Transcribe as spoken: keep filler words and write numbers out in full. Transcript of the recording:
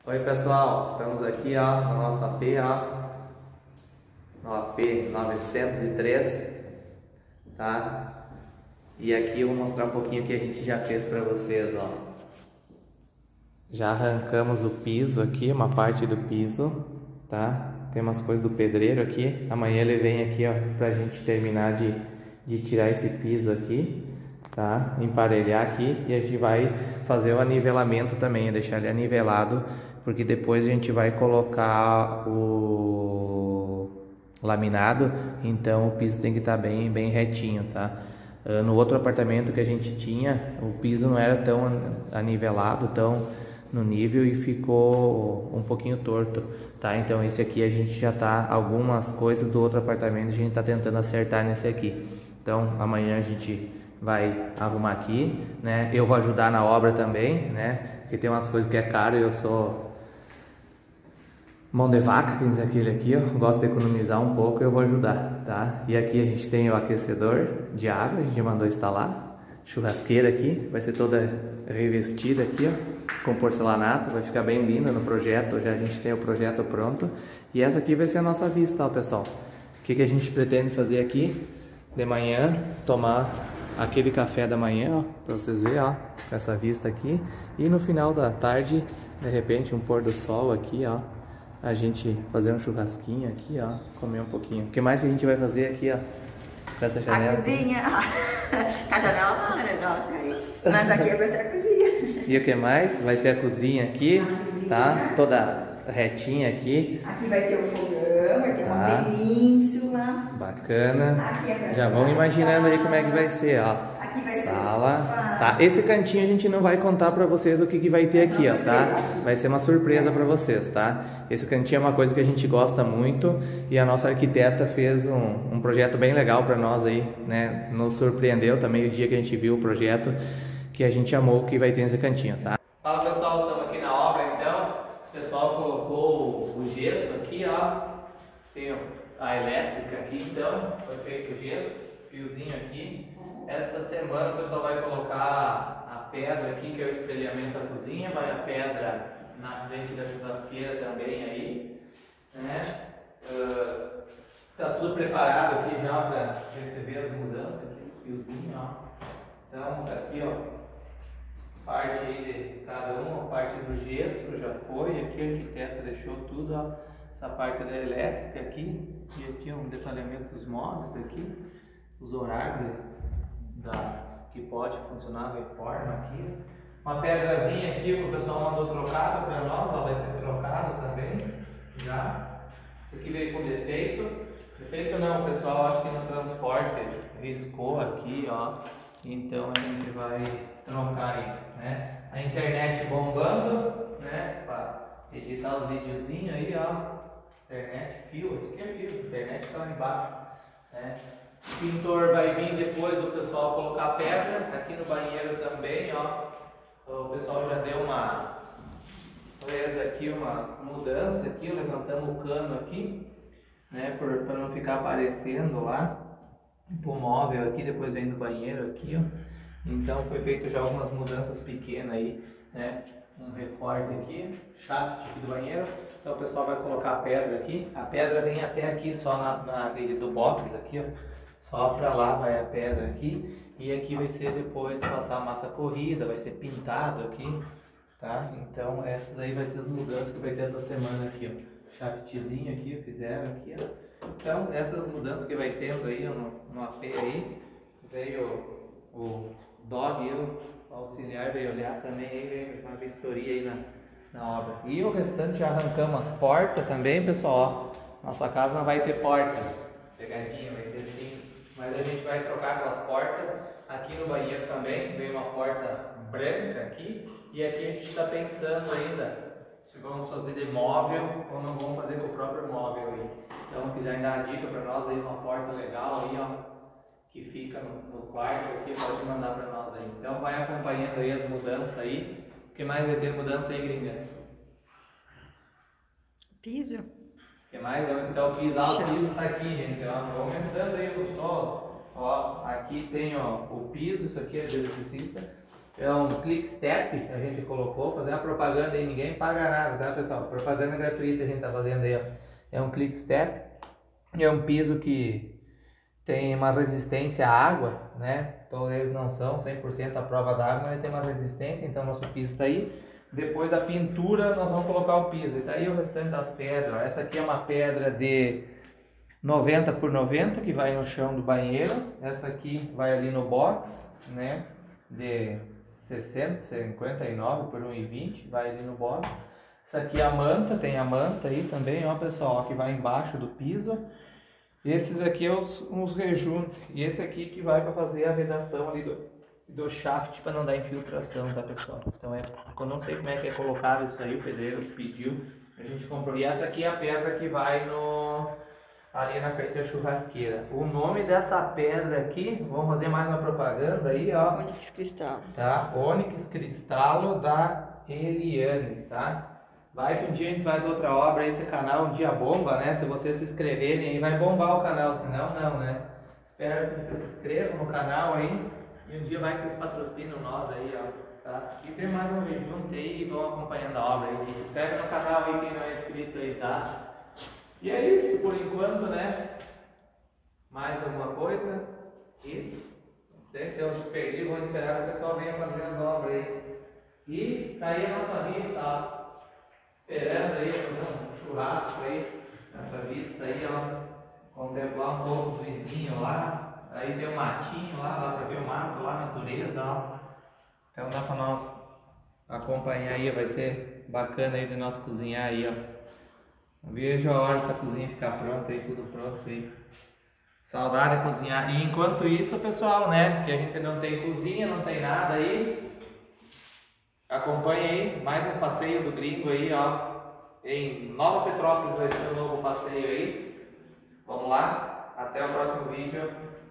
Oi pessoal, estamos aqui ó, no nosso A P, ó, no A P novecentos e três, tá? E aqui eu vou mostrar um pouquinho o que a gente já fez para vocês, ó. Já arrancamos o piso aqui, uma parte do piso, tá? Tem umas coisas do pedreiro aqui. Amanhã ele vem aqui, ó, pra gente terminar de, de tirar esse piso aqui, tá? Emparelhar aqui e a gente vai fazer o anivelamento também, deixar ele anivelado, porque depois a gente vai colocar o laminado, então o piso tem que estar bem, bem retinho, tá? No outro apartamento que a gente tinha, o piso não era tão anivelado, tão no nível e ficou um pouquinho torto, tá? Então esse aqui a gente já tá, algumas coisas do outro apartamento a gente tá tentando acertar nesse aqui. Então amanhã a gente vai arrumar aqui, né? Eu vou ajudar na obra também, né? Porque tem umas coisas que é caro e eu sou mão de vaca, quer dizer, aquele aqui, eu gosto de economizar um pouco, eu vou ajudar, tá? E aqui a gente tem o aquecedor de água, a gente mandou instalar, churrasqueira aqui, vai ser toda revestida aqui, ó, com porcelanato, vai ficar bem linda no projeto, já a gente tem o projeto pronto. E essa aqui vai ser a nossa vista, ó, pessoal. O que, que a gente pretende fazer aqui de manhã, tomar aquele café da manhã, ó, pra vocês verem, ó, com essa vista aqui. E no final da tarde, de repente, um pôr do sol aqui, ó, a gente fazer um churrasquinho aqui, ó, comer um pouquinho. O que mais que a gente vai fazer aqui, ó, com essa janela? A cozinha. Com a janela não, né? Mas aqui vai ser a cozinha. E o que mais? Vai ter a cozinha aqui, a cozinha, tá? Toda retinha aqui. Aqui vai ter o fogão, vai ter tá. uma península. Bacana. Aqui é Já vão imaginando aí como é que vai ser, ó. Aqui vai Sala. ser Tá? Esse cantinho a gente não vai contar pra vocês o que, que vai ter aqui, ó, tá? Vai ser uma surpresa pra vocês, tá? Esse cantinho é uma coisa que a gente gosta muito e a nossa arquiteta fez um, um projeto bem legal pra nós aí, né? Nos surpreendeu também o dia que a gente viu o projeto, que a gente amou que vai ter nesse cantinho, tá? Fala pessoal, estamos aqui na obra então. O pessoal colocou o gesso aqui, ó. Tem a elétrica aqui então, foi feito o gesso, fiozinho aqui. Essa semana o pessoal vai colocar a pedra aqui, que é o espelhamento da cozinha, vai a pedra na frente da churrasqueira também aí, né? Uh, tá tudo preparado aqui já para receber as mudanças aqui, os fiozinhos, ó. Então tá aqui, ó, parte aí de cada uma, parte do gesso já foi, aqui o arquiteto deixou tudo, ó, essa parte da elétrica aqui, e aqui um detalhamento dos móveis aqui, os horários das que pode funcionar a reforma aqui. Uma pedrazinha aqui que o pessoal mandou trocado para nós, ó, vai ser trocado também, já. Isso aqui veio com defeito. Defeito não, pessoal, acho que no transporte riscou aqui, ó. Então a gente vai trocar aí, né? A internet bombando, né? Para editar os videozinhos aí, ó. Internet, fio, esse aqui é fio, a internet está lá embaixo, né? O pintor vai vir depois o pessoal colocar pedra, aqui no banheiro também, ó. O pessoal já deu uma, fez aqui umas mudanças aqui, levantamos o cano aqui, né, para não ficar aparecendo lá, o móvel aqui, depois vem do banheiro aqui, ó. Então foi feito já algumas mudanças pequenas aí, né, um recorte aqui, shaft aqui do banheiro. Então o pessoal vai colocar a pedra aqui, a pedra vem até aqui só na, na rede do box aqui, ó. Só para lá vai a pedra aqui, e aqui vai ser depois passar a massa corrida, vai ser pintado aqui, tá? Então essas aí vai ser as mudanças que vai ter essa semana aqui, ó. Shaftzinho aqui, fizeram aqui, ó. Então essas mudanças que vai tendo aí no, no A P aí, veio o, o dog, eu, o auxiliar veio olhar também, aí veio uma vistoria aí na, na obra. E o restante já arrancamos as portas também, pessoal, ó. Nossa casa não vai ter porta, pegadinha, vai ter sim. Mas a gente vai trocar aquelas portas. Aqui no banheiro também veio uma porta branca aqui. E aqui a gente está pensando ainda se vamos fazer de móvel ou não vamos fazer com o próprio móvel aí. Então, quiser dar uma dica para nós aí, uma porta legal aí, ó, que fica no, no quarto aqui, pode mandar para nós aí. Então, vai acompanhando aí as mudanças aí. O que mais vai ter mudança aí, gringa? Piso. O que mais? Então, o piso, ah, o piso tá aqui, gente. Ó, vou aumentando aí o sol. Ó, aqui tem ó, o piso, isso aqui é de eletricista. É um click step, a gente colocou, fazer uma propaganda aí, ninguém paga nada, tá pessoal? Propaganda gratuita a gente tá fazendo aí, ó. É um click step, é um piso que tem uma resistência à água, né? Então eles não são cem por cento à prova d'água, mas tem uma resistência, então nosso piso tá aí. Depois da pintura nós vamos colocar o piso, e tá aí o restante das pedras, ó. Essa aqui é uma pedra de noventa por noventa que vai no chão do banheiro, essa aqui vai ali no box, né? De sessenta, cinquenta e nove por um e vinte, vai ali no box. Essa aqui é a manta, tem a manta aí também, ó pessoal, ó, que vai embaixo do piso. Esses aqui é os, uns rejuntos, e esse aqui que vai para fazer a vedação ali do, do shaft para não dar infiltração, tá pessoal? Então é, eu não sei como é que é colocado isso aí, o pedreiro pediu, a gente comprou. E essa aqui é a pedra que vai no... ali na frente da churrasqueira. O nome dessa pedra aqui, vamos fazer mais uma propaganda aí, ó. Onyx Cristal. Tá? Onyx Cristalo da Eliane, tá? Vai que um dia a gente faz outra obra aí, esse canal um dia bomba, né? Se vocês se inscreverem aí, vai bombar o canal, senão não, né? Espero que vocês se inscrevam no canal aí e um dia vai que eles patrocinam nós aí, ó. Tá? E tem mais um vídeo junto aí e vão acompanhando a obra aí. E se inscreve no canal aí quem não é inscrito aí, tá? E é isso por enquanto, né? Mais alguma coisa? Isso. Não sei, tem uns perdidos, vamos esperar que o pessoal venha fazer as obras aí. E tá aí a nossa vista, ó. Esperando aí fazer um churrasco aí, nessa vista aí, ó. Contemplar um pouco os vizinhos lá. Aí tem um matinho lá, dá pra ver o mato lá, a natureza, ó. Então dá pra nós acompanhar aí, vai ser bacana aí de nós cozinhar aí, ó. Não vejo a hora dessa cozinha ficar pronta aí, tudo pronto aí. Saudade de cozinhar. E enquanto isso, pessoal, né? Que a gente não tem cozinha, não tem nada aí. Acompanhe aí mais um passeio do gringo aí, ó. Em Nova Petrópolis vai ser um novo passeio aí. Vamos lá. Até o próximo vídeo.